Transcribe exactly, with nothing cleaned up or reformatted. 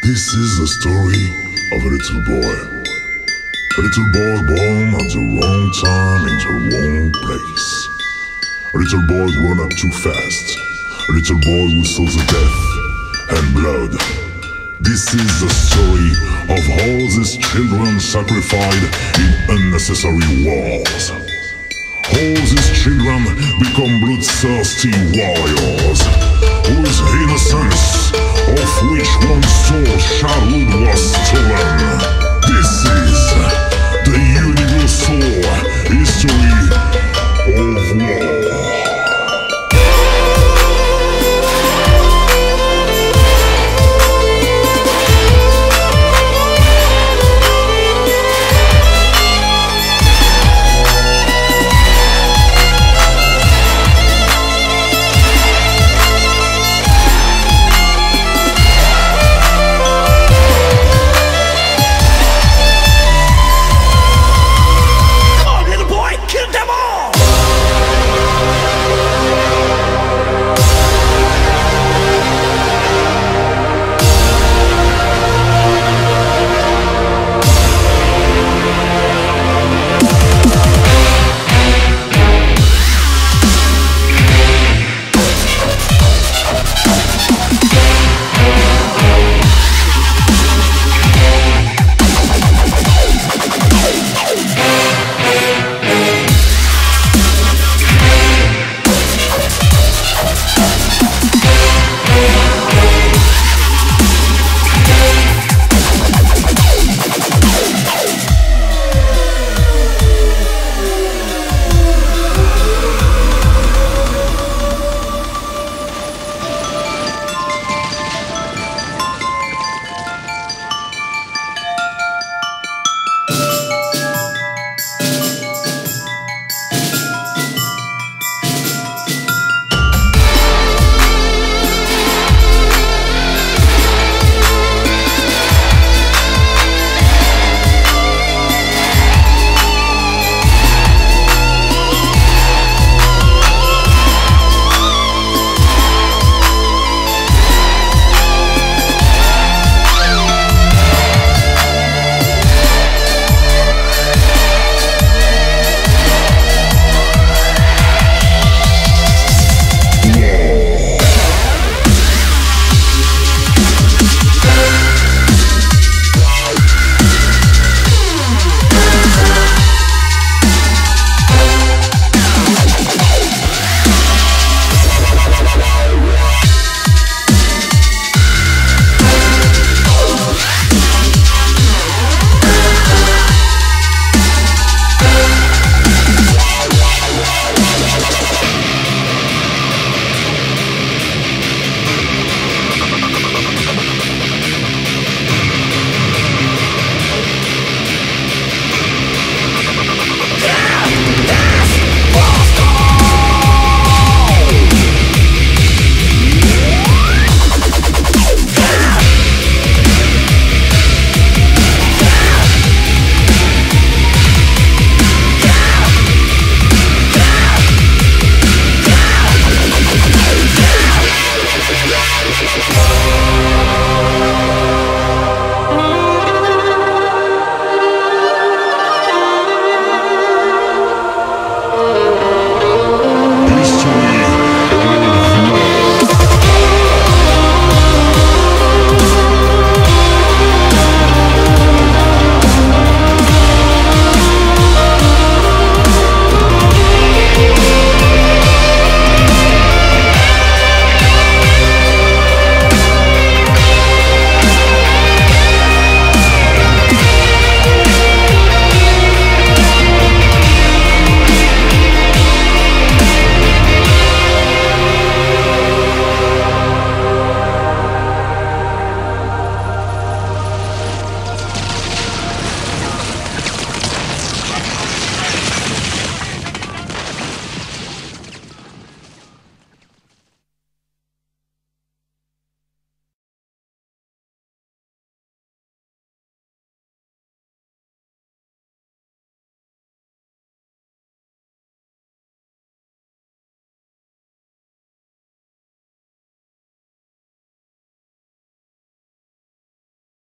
This is the story of a little boy. A little boy born at the wrong time in the wrong place. A little boy grown up too fast. A little boy who saw the death and blood. This is the story of all these children sacrificed in unnecessary wars. All these children become bloodthirsty warriors whose innocence